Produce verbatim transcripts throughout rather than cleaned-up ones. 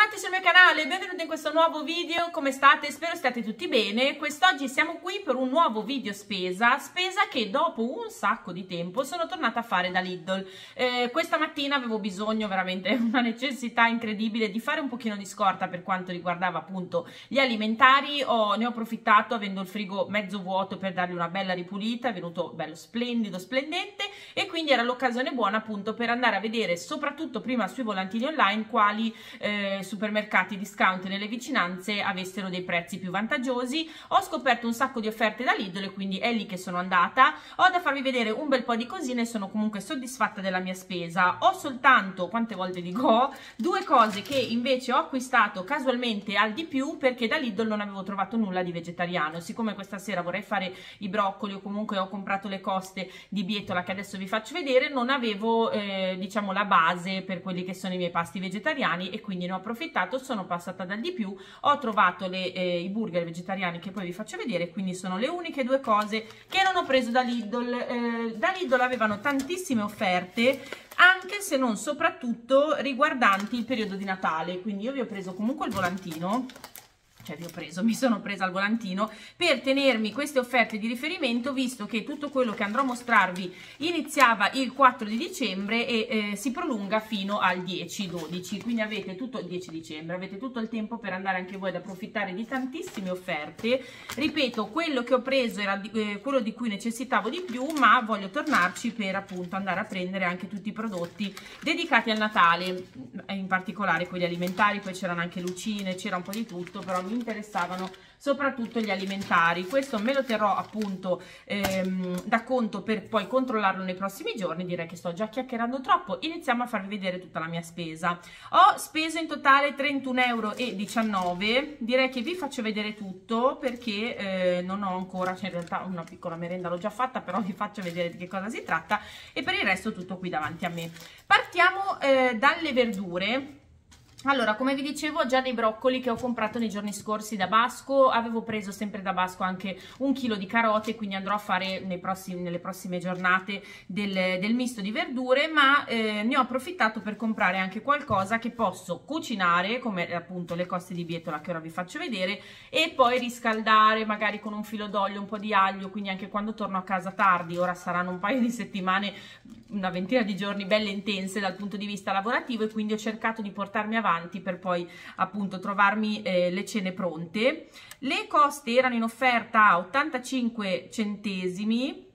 Bentornati sul mio canale, benvenuti in questo nuovo video. Come state? Spero stiate tutti bene. Quest'oggi siamo qui per un nuovo video spesa, spesa che dopo un sacco di tempo sono tornata a fare da Lidl. Eh, questa mattina avevo bisogno, veramente una necessità incredibile, di fare un pochino di scorta per quanto riguardava appunto gli alimentari. Ho, ne ho approfittato, avendo il frigo mezzo vuoto, per dargli una bella ripulita. È venuto bello splendido, splendente, e quindi era l'occasione buona appunto per andare a vedere, soprattutto prima sui volantini online, quali eh, supermercati discount nelle vicinanze avessero dei prezzi più vantaggiosi. Ho scoperto un sacco di offerte da Lidl e quindi è lì che sono andata. Ho da farvi vedere un bel po' di cosine e sono comunque soddisfatta della mia spesa. Ho soltanto, quante volte dico, due cose che invece ho acquistato casualmente al di più, perché da Lidl non avevo trovato nulla di vegetariano. Siccome questa sera vorrei fare i broccoli, o comunque ho comprato le coste di bietola che adesso vi faccio vedere, non avevo eh, diciamo la base per quelli che sono i miei pasti vegetariani, e quindi ne ho approfittato. Sono passata dal di più, ho trovato le, eh, i burger vegetariani che poi vi faccio vedere, quindi sono le uniche due cose che non ho preso da Lidl. Eh, da Lidl avevano tantissime offerte, anche se non soprattutto riguardanti il periodo di Natale, quindi io vi ho preso comunque il volantino. Cioè vi ho preso, mi sono presa il volantino per tenermi queste offerte di riferimento, visto che tutto quello che andrò a mostrarvi iniziava il quattro di dicembre e eh, si prolunga fino al dieci dodici, quindi avete tutto il dieci dicembre, avete tutto il tempo per andare anche voi ad approfittare di tantissime offerte. Ripeto, quello che ho preso era di, eh, quello di cui necessitavo di più, ma voglio tornarci per appunto andare a prendere anche tutti i prodotti dedicati al Natale, in particolare quelli alimentari. Poi c'erano anche lucine, c'era un po' di tutto, però mi interessavano soprattutto gli alimentari. Questo me lo terrò appunto ehm, da conto per poi controllarlo nei prossimi giorni. Direi che sto già chiacchierando troppo, iniziamo a farvi vedere tutta la mia spesa. Ho speso in totale trentuno e diciannove euro, direi che vi faccio vedere tutto perché eh, non ho ancora, cioè in realtà una piccola merenda l'ho già fatta, però vi faccio vedere di che cosa si tratta, e per il resto tutto qui davanti a me. Partiamo eh, dalle verdure. Allora, come vi dicevo, ho già dei broccoli che ho comprato nei giorni scorsi da Basco. Avevo preso sempre da Basco anche un chilo di carote, quindi andrò a fare nei prossimi, nelle prossime giornate del, del misto di verdure, ma eh, ne ho approfittato per comprare anche qualcosa che posso cucinare, come appunto le coste di bietola che ora vi faccio vedere, e poi riscaldare magari con un filo d'olio, un po' di aglio, quindi anche quando torno a casa tardi. Ora saranno un paio di settimane, una ventina di giorni belle intense dal punto di vista lavorativo, e quindi ho cercato di portarmi avanti per poi appunto trovarmi eh, le cene pronte. Le coste erano in offerta a ottantacinque centesimi,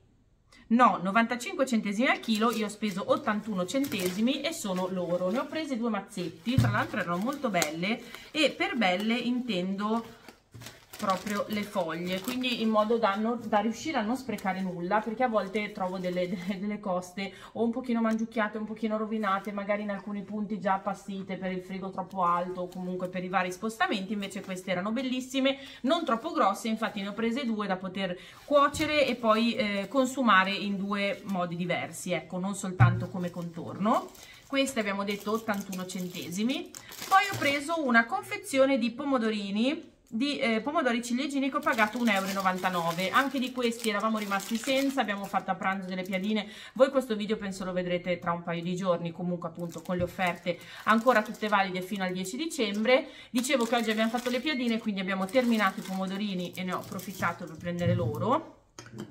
no, novantacinque centesimi al chilo. Io ho speso ottantuno centesimi e sono loro. Ne ho prese due mazzetti, tra l'altro erano molto belle, e per belle intendo proprio le foglie, quindi in modo da, non, da riuscire a non sprecare nulla, perché a volte trovo delle, delle, delle coste o un pochino mangiucchiate, un pochino rovinate, magari in alcuni punti già appassite per il frigo troppo alto, o comunque per i vari spostamenti. Invece queste erano bellissime, non troppo grosse, infatti ne ho prese due da poter cuocere e poi eh, consumare in due modi diversi, ecco, non soltanto come contorno. Queste abbiamo detto ottantuno centesimi. Poi ho preso una confezione di pomodorini, di eh, pomodori ciliegini, che ho pagato un euro e novantanove. Anche di questi eravamo rimasti senza, abbiamo fatto a pranzo delle piadine. Voi questo video penso lo vedrete tra un paio di giorni, comunque appunto con le offerte ancora tutte valide fino al dieci dicembre. Dicevo che oggi abbiamo fatto le piadine, quindi abbiamo terminato i pomodorini e ne ho approfittato per prendere loro.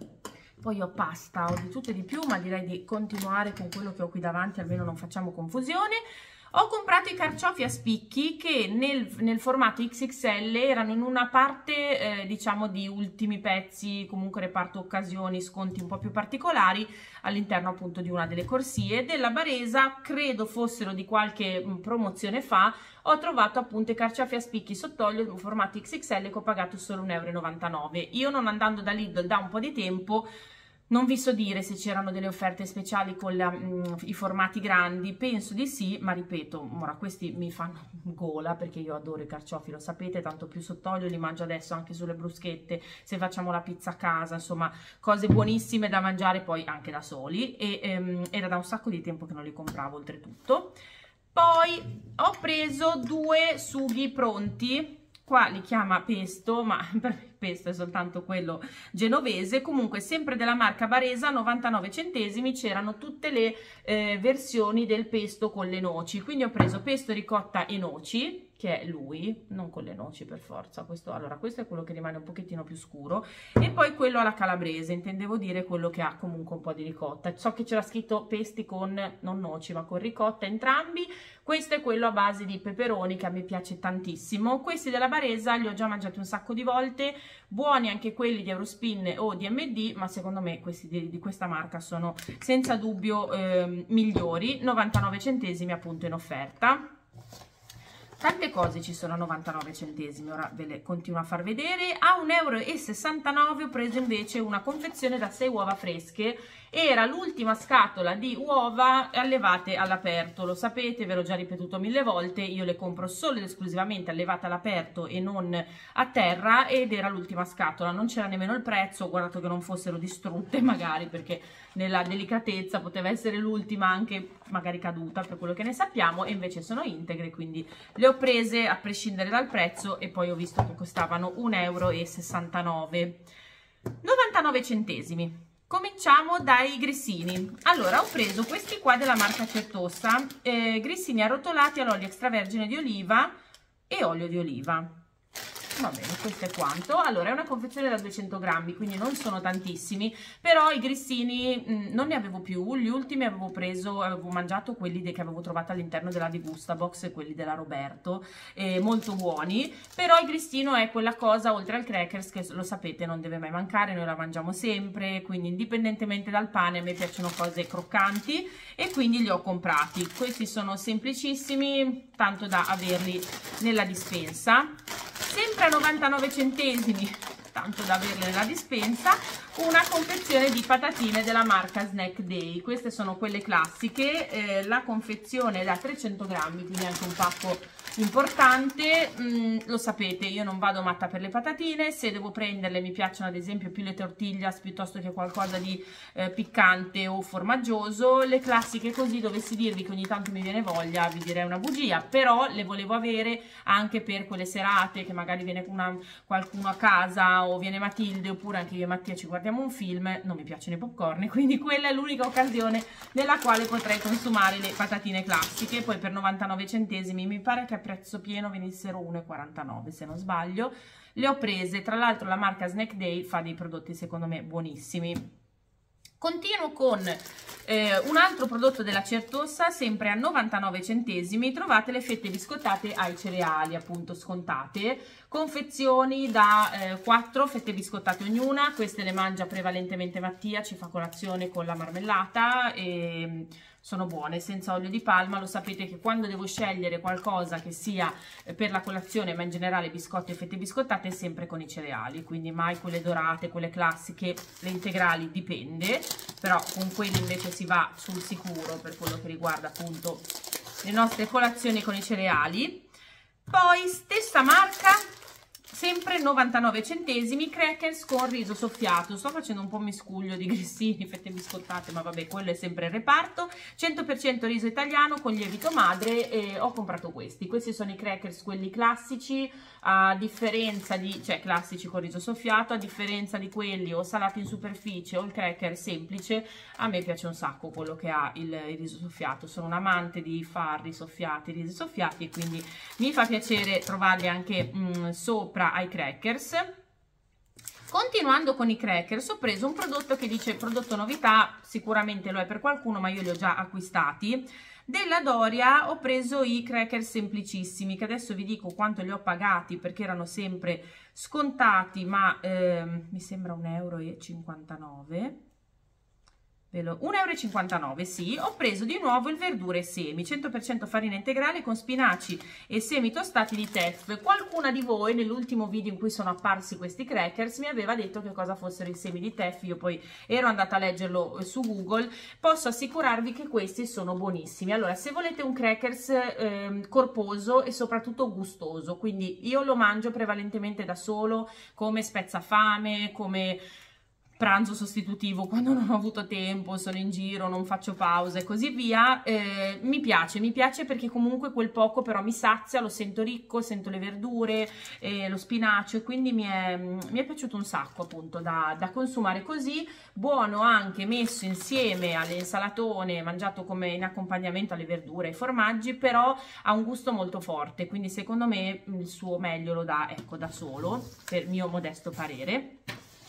Poi ho pasta, ho di tutto e di più, ma direi di continuare con quello che ho qui davanti, almeno non facciamo confusione. Ho comprato i carciofi a spicchi che nel, nel formato X X L erano in una parte eh, diciamo di ultimi pezzi, comunque reparto occasioni, sconti un po' più particolari, all'interno appunto di una delle corsie della Baresa. Credo fossero di qualche mh, promozione fa. Ho trovato appunto i carciofi a spicchi sott'olio formato X X L che ho pagato solo un euro e novantanove. Io, non andando da Lidl da un po' di tempo, non vi so dire se c'erano delle offerte speciali con la, mh, i formati grandi, penso di sì, ma ripeto, ora questi mi fanno gola perché io adoro i carciofi, lo sapete, tanto più sott'olio, li mangio adesso anche sulle bruschette, se facciamo la pizza a casa, insomma, cose buonissime da mangiare poi anche da soli, e ehm, era da un sacco di tempo che non li compravo oltretutto. Poi ho preso due sughi pronti. Qua li chiama pesto, ma per me pesto è soltanto quello genovese. Comunque sempre della marca Baresa, novantanove centesimi. C'erano tutte le eh, versioni del pesto con le noci, quindi ho preso pesto ricotta e noci, che è lui, non con le noci per forza, questo, allora questo è quello che rimane un pochettino più scuro, e poi quello alla calabrese, intendevo dire quello che ha comunque un po' di ricotta. So che c'era scritto pesti con, non noci, ma con ricotta entrambi. Questo è quello a base di peperoni che a me piace tantissimo. Questi della Baresa li ho già mangiati un sacco di volte, buoni anche quelli di Eurospin o di M D, ma secondo me questi di, di questa marca sono senza dubbio eh, migliori. novantanove centesimi appunto in offerta. Tante cose ci sono a novantanove centesimi, ora ve le continuo a far vedere. A un euro e sessantanove ho preso invece una confezione da sei uova fresche, era l'ultima scatola di uova allevate all'aperto, lo sapete, ve l'ho già ripetuto mille volte, io le compro solo ed esclusivamente allevate all'aperto e non a terra, ed era l'ultima scatola, non c'era nemmeno il prezzo, ho guardato che non fossero distrutte magari, perché nella delicatezza poteva essere l'ultima anche magari caduta, per quello che ne sappiamo, e invece sono integre, quindi le ho prese a prescindere dal prezzo e poi ho visto che costavano un euro e sessantanove. novantanove centesimi. Cominciamo dai grissini. Allora, ho preso questi qua della marca Certosa, eh, grissini arrotolati all'olio extravergine di oliva e olio di oliva. Va bene, questo è quanto. Allora, è una confezione da duecento grammi, quindi non sono tantissimi, però i grissini mh, non ne avevo più. Gli ultimi avevo preso, avevo mangiato quelli che avevo trovato all'interno della di Gustabox e quelli della Roberto, eh, molto buoni. Però il grissino è quella cosa, oltre al crackers, che lo sapete non deve mai mancare, noi la mangiamo sempre, quindi indipendentemente dal pane a me piacciono cose croccanti e quindi li ho comprati. Questi sono semplicissimi, tanto da averli nella dispensa. Sempre a novantanove centesimi, tanto da averle nella dispensa, una confezione di patatine della marca Snack Day. Queste sono quelle classiche, eh, la confezione è da trecento grammi, quindi anche un pacco importante. Mm, lo sapete, io non vado matta per le patatine, se devo prenderle mi piacciono ad esempio più le tortillas piuttosto che qualcosa di eh, piccante o formaggioso. Le classiche così, dovessi dirvi che ogni tanto mi viene voglia, vi direi una bugia, però le volevo avere anche per quelle serate che magari viene una, qualcuno a casa o viene Matilde, oppure anche io e Mattia ci guardiamo un film, non mi piacciono i popcorn, quindi quella è l'unica occasione nella quale potrei consumare le patatine classiche. Poi per novantanove centesimi mi pare che a prezzo pieno venissero uno e quarantanove se non sbaglio, le ho prese. Tra l'altro la marca Snack Day fa dei prodotti secondo me buonissimi. Continuo con eh, un altro prodotto della Certosa, sempre a novantanove centesimi, trovate le fette biscottate ai cereali, appunto scontate, confezioni da eh, quattro fette biscottate ognuna. Queste le mangia prevalentemente Mattia, ci fa colazione con la marmellata e sono buone, senza olio di palma. Lo sapete che quando devo scegliere qualcosa che sia per la colazione, ma in generale biscotti e fette biscottate, è sempre con i cereali, quindi mai quelle dorate, quelle classiche, le integrali dipende, però con quelle invece si va sul sicuro per quello che riguarda appunto le nostre colazioni con i cereali. Poi stessa marca, sempre novantanove centesimi, crackers con riso soffiato. Sto facendo un po' miscuglio di grissini, fette biscottate, ma vabbè, quello è sempre il reparto. cento per cento riso italiano con lievito madre, e ho comprato questi. Questi sono i crackers, quelli classici, a differenza di, cioè classici con riso soffiato, a differenza di quelli o salati in superficie o il cracker semplice. A me piace un sacco quello che ha il, il riso soffiato. Sono un amante di farri soffiati, risi soffiati, e quindi mi fa piacere trovarli anche mh, sopra ai crackers. Continuando con i crackers, ho preso un prodotto che dice prodotto novità, sicuramente lo è per qualcuno, ma io li ho già acquistati. Della Doria ho preso i cracker semplicissimi, che adesso vi dico quanto li ho pagati perché erano sempre scontati, ma ehm, mi sembra un euro e cinquantanove. un euro e cinquantanove, sì. Ho preso di nuovo il verdure e semi, cento per cento farina integrale con spinaci e semi tostati di teff. Qualcuna di voi nell'ultimo video in cui sono apparsi questi crackers mi aveva detto che cosa fossero i semi di teff, io poi ero andata a leggerlo su Google. Posso assicurarvi che questi sono buonissimi. Allora, se volete un crackers eh, corposo e soprattutto gustoso, quindi io lo mangio prevalentemente da solo, come spezzafame, come pranzo sostitutivo quando non ho avuto tempo, sono in giro, non faccio pause e così via. Eh, mi piace, mi piace perché comunque quel poco però mi sazia, lo sento ricco, sento le verdure, eh, lo spinacio, e quindi mi è, mi è piaciuto un sacco appunto da, da consumare così. Buono anche messo insieme alle insalatone, mangiato come in accompagnamento alle verdure e ai formaggi, però ha un gusto molto forte, quindi secondo me il suo meglio lo dà, ecco, da solo, per mio modesto parere.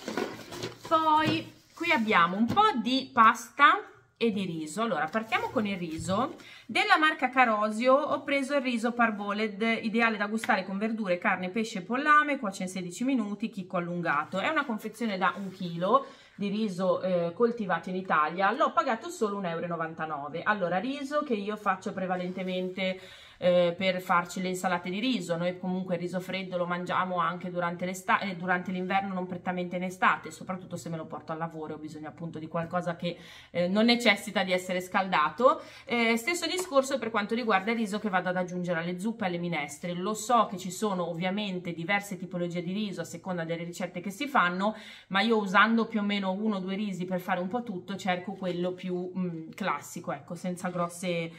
Poi qui abbiamo un po' di pasta e di riso. Allora partiamo con il riso. Della marca Carosio ho preso il riso parboled, ideale da gustare con verdure, carne, pesce e pollame, cuoce in sedici minuti, chicco allungato. È una confezione da un chilo di riso eh, coltivato in Italia. L'ho pagato solo un euro e novantanove. Allora, riso che io faccio prevalentemente Eh, per farci le insalate di riso. Noi comunque il riso freddo lo mangiamo anche durante l'estate, eh, durante l'inverno, non prettamente in estate, soprattutto se me lo porto al lavoro, ho bisogno appunto di qualcosa che eh, non necessita di essere scaldato. Eh, stesso discorso per quanto riguarda il riso che vado ad aggiungere alle zuppe e alle minestre. Lo so che ci sono ovviamente diverse tipologie di riso a seconda delle ricette che si fanno, ma io usando più o meno uno o due risi per fare un po' tutto, cerco quello più mh, classico, ecco, senza grosse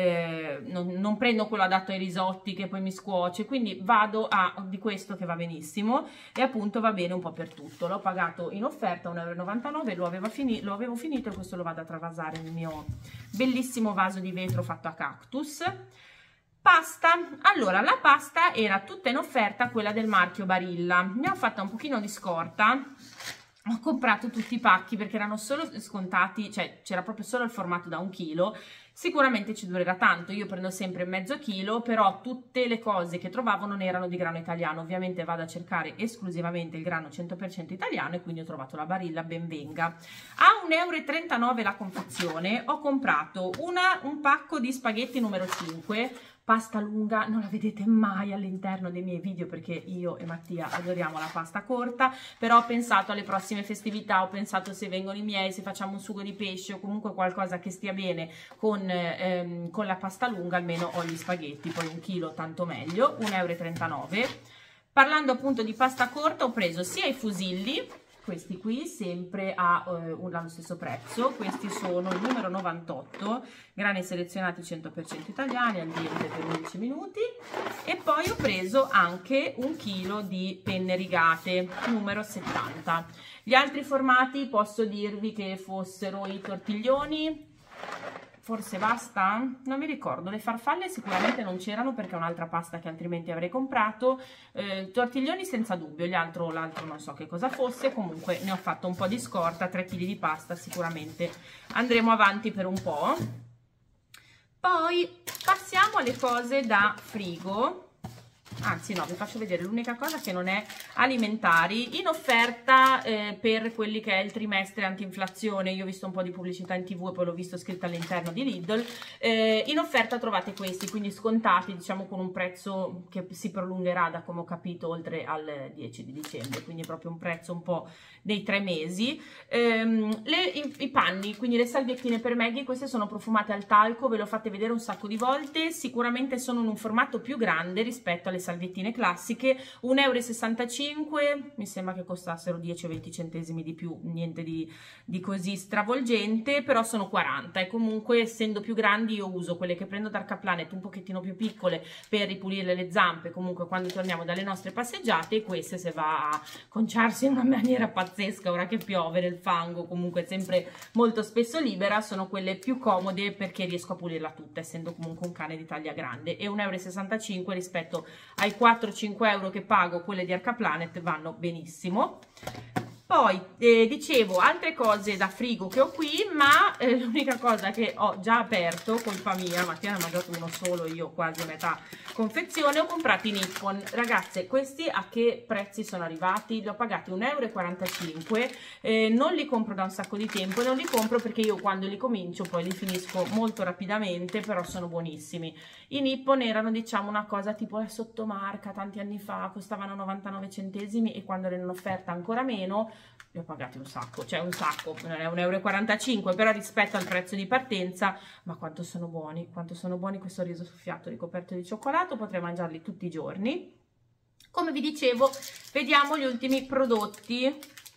Eh, non, non prendo quello adatto ai risotti che poi mi scuoce, quindi vado a di questo che va benissimo e appunto va bene un po' per tutto. L'ho pagato in offerta un euro e novantanove, lo, aveva fini, lo avevo finito e questo lo vado a travasare nel mio bellissimo vaso di vetro fatto a cactus. Pasta, allora la pasta era tutta in offerta, quella del marchio Barilla, ne ho fatta un pochino di scorta. Ho comprato tutti i pacchi perché erano solo scontati, cioè c'era proprio solo il formato da un chilo. Sicuramente ci durerà tanto, io prendo sempre mezzo chilo, però tutte le cose che trovavo non erano di grano italiano. Ovviamente vado a cercare esclusivamente il grano cento per cento italiano e quindi ho trovato la Barilla, ben venga. A un euro e trentanove la confezione ho comprato una, un pacco di spaghetti numero cinque, pasta lunga, non la vedete mai all'interno dei miei video perché io e Mattia adoriamo la pasta corta, però ho pensato alle prossime festività, ho pensato se vengono i miei, se facciamo un sugo di pesce o comunque qualcosa che stia bene con, ehm, con la pasta lunga, almeno ho gli spaghetti, poi un chilo tanto meglio, un euro e trentanove. Parlando appunto di pasta corta ho preso sia i fusilli, questi qui sempre a eh, allo stesso prezzo, questi sono il numero novantotto, grani selezionati cento per cento italiani, al dente per undici minuti, e poi ho preso anche un chilo di penne rigate, numero settanta. Gli altri formati posso dirvi che fossero i tortiglioni, forse basta? Non mi ricordo. Le farfalle sicuramente non c'erano perché è un'altra pasta che altrimenti avrei comprato. Eh, tortiglioni senza dubbio, l'altro non so che cosa fosse, comunque ne ho fatto un po' di scorta, tre chili di pasta, sicuramente andremo avanti per un po'. Poi passiamo alle cose da frigo. Anzi no, vi faccio vedere l'unica cosa che non è alimentari, in offerta eh, per quelli che è il trimestre anti-inflazione. Io ho visto un po' di pubblicità in tv e poi l'ho visto scritto all'interno di Lidl. Eh, in offerta trovate questi, quindi scontati, diciamo con un prezzo che si prolungherà da, come ho capito, oltre al dieci di dicembre, quindi proprio un prezzo un po' dei tre mesi. Ehm, le, i, i panni, quindi le salviettine per Maggie, queste sono profumate al talco, ve le ho fatte vedere un sacco di volte, sicuramente sono in un formato più grande rispetto alle salviettine classiche, un euro e sessantacinque, mi sembra che costassero dieci o venti centesimi di più, niente di, di così stravolgente, però sono quaranta e comunque essendo più grandi io uso quelle che prendo da Arcaplanet un pochettino più piccole per ripulire le zampe, comunque quando torniamo dalle nostre passeggiate, e queste se va a conciarsi in una maniera pazzesca ora che piove nel fango, comunque sempre molto spesso libera, sono quelle più comode perché riesco a pulirla tutta essendo comunque un cane di taglia grande, e un euro e sessantacinque rispetto ai quattro cinque euro che pago quelle di Arcaplanet vanno benissimo. Poi eh, dicevo altre cose da frigo che ho qui, ma eh, l'unica cosa che ho già aperto, colpa mia, Mattia ne ha mangiato uno solo, io quasi metà confezione, ho comprato i Nippon. Ragazze, questi a che prezzi sono arrivati? Li ho pagati un euro e quarantacinque, eh, non li compro da un sacco di tempo, non li compro perché io quando li comincio poi li finisco molto rapidamente, però sono buonissimi. I Nippon erano diciamo una cosa tipo la sottomarca, tanti anni fa costavano novantanove centesimi e quando erano in offerta ancora meno, li ho pagati un sacco, cioè un sacco, non è un euro e quarantacinque, però rispetto al prezzo di partenza, ma quanto sono buoni, quanto sono buoni questo riso soffiato ricoperto di cioccolato, potrei mangiarli tutti i giorni. Come vi dicevo, vediamo gli ultimi prodotti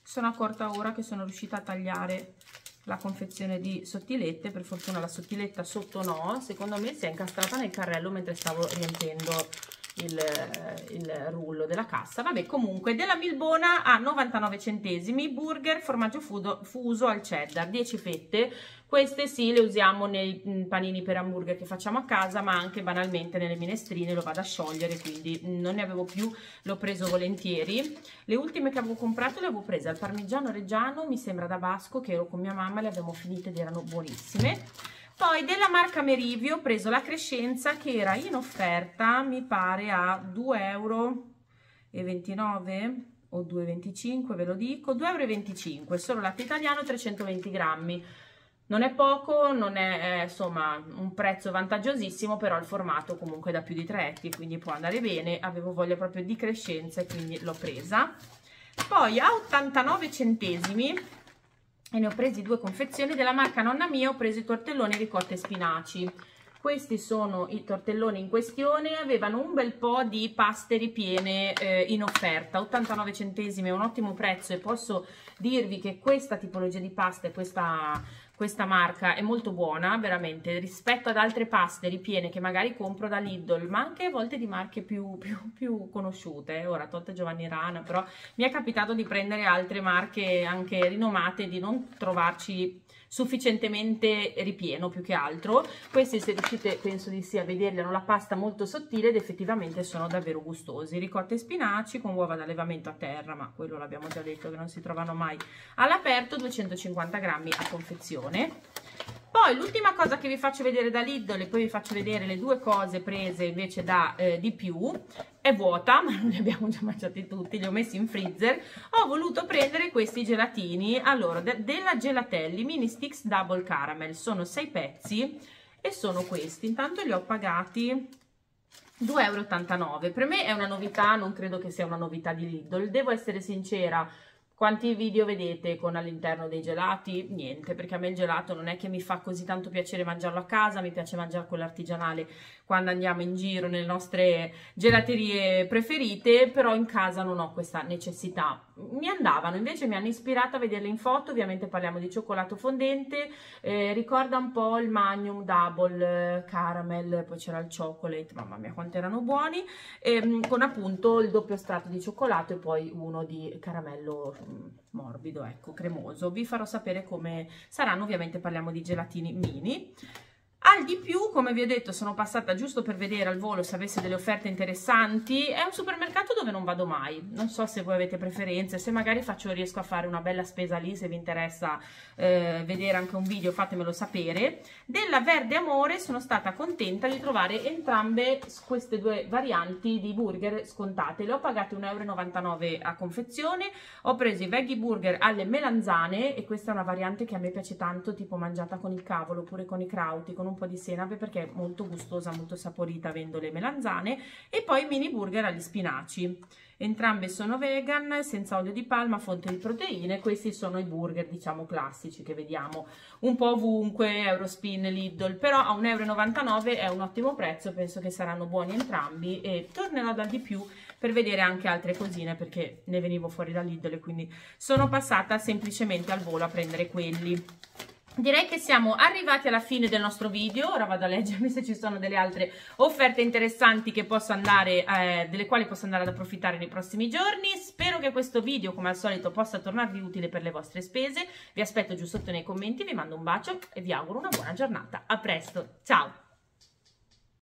sono accorta ora che sono riuscita a tagliare la confezione di sottilette. Per fortuna la sottiletta sotto no, secondo me si è incastrata nel carrello mentre stavo riempiendo il, il rullo della cassa. Vabbè, comunque della Milbona a novantanove centesimi, burger formaggio fudo, fuso al cheddar, dieci fette. Queste sì, le usiamo nei panini per hamburger che facciamo a casa, ma anche banalmente nelle minestrine, lo vado a sciogliere, quindi non ne avevo più, l'ho preso volentieri. Le ultime che avevo comprato le avevo prese al parmigiano reggiano, mi sembra da Basco, che ero con mia mamma, le abbiamo finite ed erano buonissime. Poi della marca Merivio ho preso la Crescenza, che era in offerta, mi pare a due e ventinove euro o due e venticinque, ve lo dico, due e venticinque euro, solo latte italiano, trecentoventi grammi. Non è poco, non è, è insomma un prezzo vantaggiosissimo, però il formato comunque da più di tre etti, quindi può andare bene. Avevo voglia proprio di Crescenza e quindi l'ho presa. Poi a ottantanove centesimi, e ne ho presi due confezioni, della marca Nonna Mia ho preso i tortelloni ricotta e spinaci. Questi sono i tortelloni in questione, avevano un bel po' di paste ripiene eh, in offerta, ottantanove centesimi è un ottimo prezzo, e posso dirvi che questa tipologia di pasta e questa, questa marca è molto buona, veramente, rispetto ad altre paste ripiene che magari compro da Lidl, ma anche a volte di marche più, più, più conosciute. Ora, tolta Giovanni Rana, però mi è capitato di prendere altre marche anche rinomate, di non trovarci sufficientemente ripieno più che altro. Questi, se riuscite, penso di sì a vederli, hanno la pasta molto sottile ed effettivamente sono davvero gustosi. Ricotta e spinaci con uova d'allevamento a terra, ma quello l'abbiamo già detto che non si trovano mai all'aperto, duecentocinquanta grammi a confezione. Poi l'ultima cosa che vi faccio vedere da Lidl, e poi vi faccio vedere le due cose prese invece da eh, di più, è vuota, ma non li abbiamo già mangiati tutti, li ho messi in freezer. Ho voluto prendere questi gelatini, allora, de della Gelatelli Mini Sticks Double Caramel, sono sei pezzi e sono questi. Intanto li ho pagati due e ottantanove euro. Per me è una novità, non credo che sia una novità di Lidl, devo essere sincera. Quanti video vedete con all'interno dei gelati? Niente, perché a me il gelato non è che mi fa così tanto piacere mangiarlo a casa, mi piace mangiare quello artigianale quando andiamo in giro nelle nostre gelaterie preferite, però in casa non ho questa necessità. Mi andavano, invece mi hanno ispirata a vederle in foto. Ovviamente parliamo di cioccolato fondente, eh, ricorda un po' il Magnum Double Caramel, poi c'era il chocolate, mamma mia quanto erano buoni, ehm, con appunto il doppio strato di cioccolato e poi uno di caramello morbido, ecco, cremoso. Vi farò sapere come saranno, ovviamente parliamo di gelatini mini. Al di più, come vi ho detto, sono passata giusto per vedere al volo se avesse delle offerte interessanti. È un supermercato dove non vado mai, non so se voi avete preferenze, se magari faccio, riesco a fare una bella spesa lì, se vi interessa eh, vedere anche un video fatemelo sapere. Della Verde Amore sono stata contenta di trovare entrambe queste due varianti di burger scontate. Le ho pagate un euro e novantanove a confezione, ho preso i veggie burger alle melanzane, e questa è una variante che a me piace tanto, tipo mangiata con il cavolo oppure con i crauti, con un un po' di senape, perché è molto gustosa, molto saporita avendo le melanzane. E poi mini burger agli spinaci, entrambe sono vegan, senza olio di palma, fonte di proteine. Questi sono i burger diciamo classici che vediamo un po' ovunque, Eurospin, Lidl, però a un euro e novantanove è un ottimo prezzo, penso che saranno buoni entrambi, e tornerò dal di più per vedere anche altre cosine, perché ne venivo fuori da Lidl e quindi sono passata semplicemente al volo a prendere quelli. Direi che siamo arrivati alla fine del nostro video. Ora vado a leggermi se ci sono delle altre offerte interessanti che posso andare, eh, delle quali posso andare ad approfittare nei prossimi giorni. Spero che questo video, come al solito, possa tornarvi utile per le vostre spese. Vi aspetto giù sotto nei commenti, vi mando un bacio e vi auguro una buona giornata. A presto, ciao!